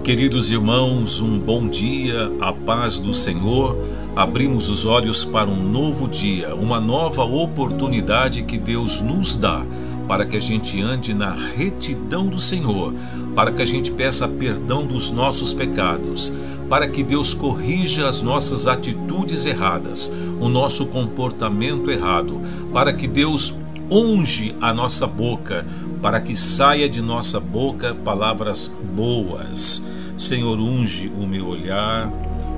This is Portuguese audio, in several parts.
Queridos irmãos, um bom dia, a paz do Senhor. Abrimos os olhos para um novo dia, uma nova oportunidade que Deus nos dá para que a gente ande na retidão do Senhor, para que a gente peça perdão dos nossos pecados, para que Deus corrija as nossas atitudes erradas, o nosso comportamento errado, para que Deus unge a nossa boca, para que saia de nossa boca palavras boas. Senhor, unge o meu olhar,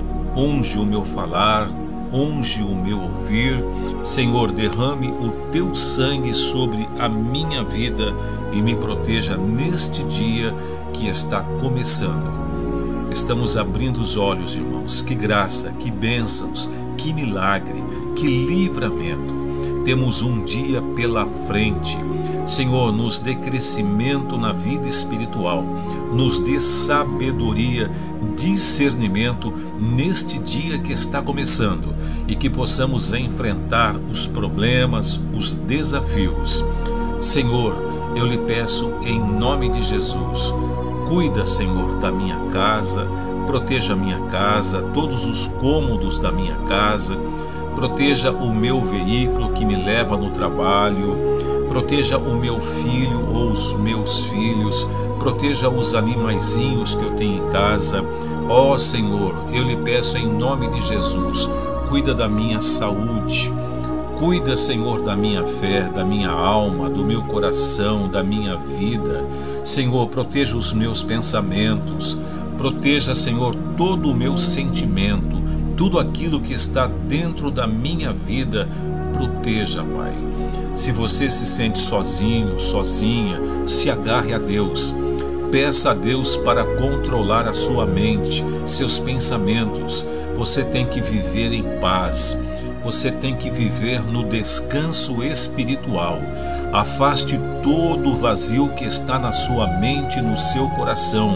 unge o meu falar, unge o meu ouvir. Senhor, derrame o teu sangue sobre a minha vida e me proteja neste dia que está começando. Estamos abrindo os olhos, irmãos. Que graça, que bênçãos, que milagre, que livramento. Temos um dia pela frente. Senhor, nos dê crescimento na vida espiritual, nos dê sabedoria, discernimento neste dia que está começando e que possamos enfrentar os problemas, os desafios. Senhor, eu lhe peço em nome de Jesus, cuida, Senhor, da minha casa, proteja a minha casa, todos os cômodos da minha casa, proteja o meu veículo que me leva no trabalho, proteja o meu filho ou os meus filhos, proteja os animaizinhos que eu tenho em casa. Ó Senhor, eu lhe peço em nome de Jesus, cuida da minha saúde, cuida, Senhor, da minha fé, da minha alma, do meu coração, da minha vida. Senhor, proteja os meus pensamentos, proteja, Senhor, todo o meu sentimento, tudo aquilo que está dentro da minha vida, proteja, Pai. Se você se sente sozinho, sozinha, se agarre a Deus. Peça a Deus para controlar a sua mente, seus pensamentos. Você tem que viver em paz. Você tem que viver no descanso espiritual. Afaste todo o vazio que está na sua mente e no seu coração.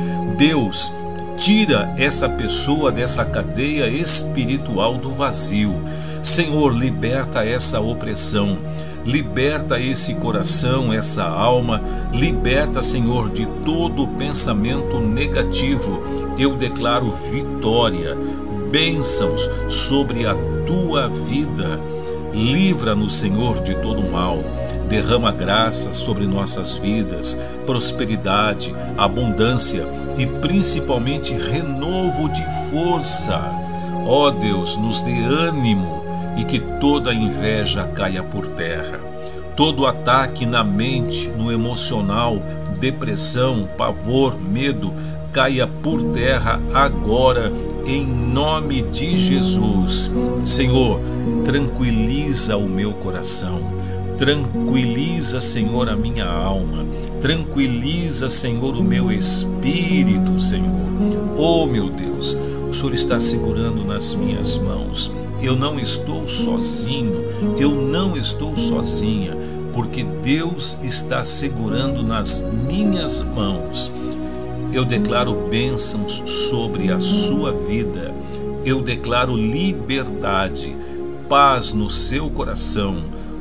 Deus, tira essa pessoa dessa cadeia espiritual do vazio. Senhor, liberta essa opressão. Liberta esse coração, essa alma, liberta, Senhor, de todo pensamento negativo. Eu declaro vitória, bênçãos sobre a tua vida. Livra-nos, Senhor, de todo mal. Derrama graça sobre nossas vidas, prosperidade, abundância e principalmente renovo de força. Ó Deus, nos dê ânimo e que toda inveja caia por terra. Todo ataque na mente, no emocional, depressão, pavor, medo, caia por terra agora, em nome de Jesus. Senhor, tranquiliza o meu coração, tranquiliza, Senhor, a minha alma, tranquiliza, Senhor, o meu espírito, Senhor. Oh, meu Deus, o Senhor está segurando nas minhas mãos. Eu não estou sozinho, eu não estou sozinha, porque Deus está segurando nas minhas mãos. Eu declaro bênçãos sobre a sua vida, eu declaro liberdade, paz no seu coração,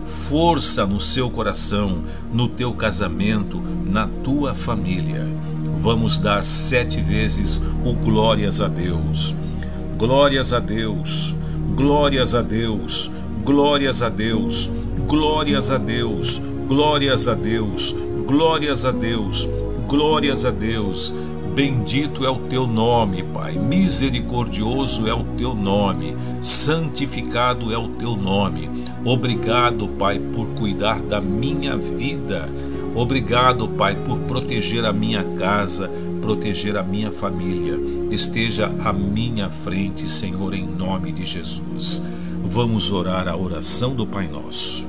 força no seu coração, no teu casamento, na tua família. Vamos dar 7 vezes o glórias a Deus. Glórias a Deus. Glórias a Deus, glórias a Deus, glórias a Deus, glórias a Deus, glórias a Deus, glórias a Deus. Bendito é o teu nome, Pai, misericordioso é o teu nome, santificado é o teu nome. Obrigado, Pai, por cuidar da minha vida. Obrigado, Pai, por proteger a minha casa, proteger a minha família. Esteja à minha frente, Senhor, em nome de Jesus. Vamos orar a oração do Pai Nosso.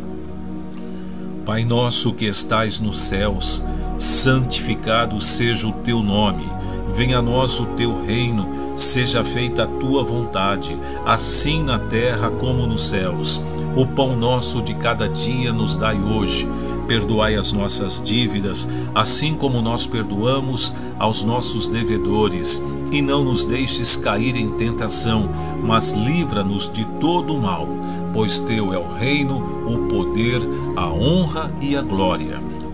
Pai nosso que estais nos céus, santificado seja o teu nome. Venha a nós o teu reino, seja feita a tua vontade, assim na terra como nos céus. O pão nosso de cada dia nos dai hoje. Perdoai as nossas dívidas, assim como nós perdoamos aos nossos devedores. E não nos deixes cair em tentação, mas livra-nos de todo o mal. Pois teu é o reino, o poder, a honra e a glória.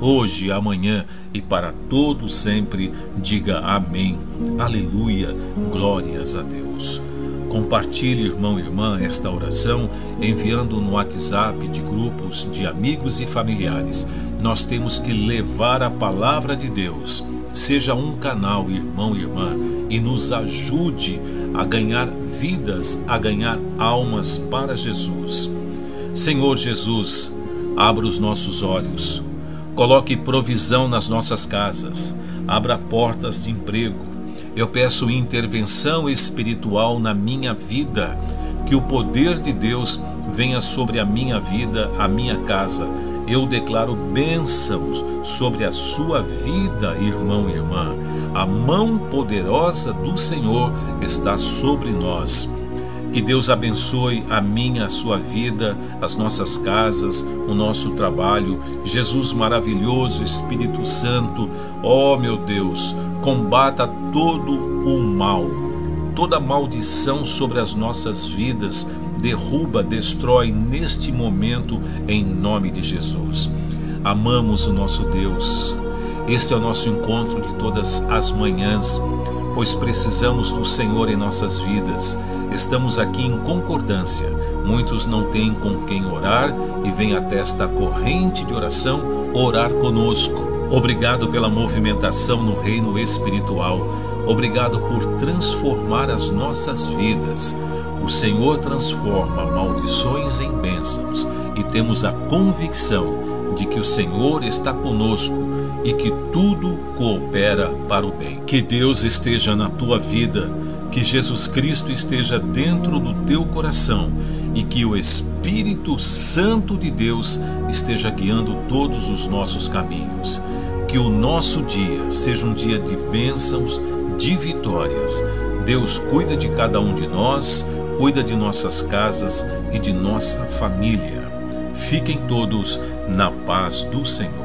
hoje, amanhã e para todo sempre. Diga amém. Aleluia. Glórias a Deus. Compartilhe, irmão e irmã, esta oração enviando no WhatsApp de grupos de amigos e familiares. Nós temos que levar a palavra de Deus. Seja um canal, irmão e irmã, e nos ajude a ganhar vidas, a ganhar almas para Jesus. Senhor Jesus, abra os nossos olhos, coloque provisão nas nossas casas, abra portas de emprego. Eu peço intervenção espiritual na minha vida, que o poder de Deus venha sobre a minha vida, a minha casa. Eu declaro bênçãos sobre a sua vida, irmão e irmã. A mão poderosa do Senhor está sobre nós. Que Deus abençoe a minha, a sua vida, as nossas casas, o nosso trabalho. Jesus maravilhoso, Espírito Santo, ó meu Deus, combata todo o mal, toda maldição sobre as nossas vidas. Derruba, destrói neste momento, em nome de Jesus. Amamos o nosso Deus. Este é o nosso encontro de todas as manhãs, pois precisamos do Senhor em nossas vidas. Estamos aqui em concordância. Muitos não têm com quem orar e vêm até esta corrente de oração orar conosco. Obrigado pela movimentação no reino espiritual. Obrigado por transformar as nossas vidas. O Senhor transforma maldições em bênçãos e temos a convicção de que o Senhor está conosco e que tudo coopera para o bem. Que Deus esteja na tua vida, que Jesus Cristo esteja dentro do teu coração e que o Espírito Santo de Deus esteja guiando todos os nossos caminhos. Que o nosso dia seja um dia de bênçãos, de vitórias. Deus cuida de cada um de nós, cuida de nossas casas e de nossa família. Fiquem todos na paz do Senhor.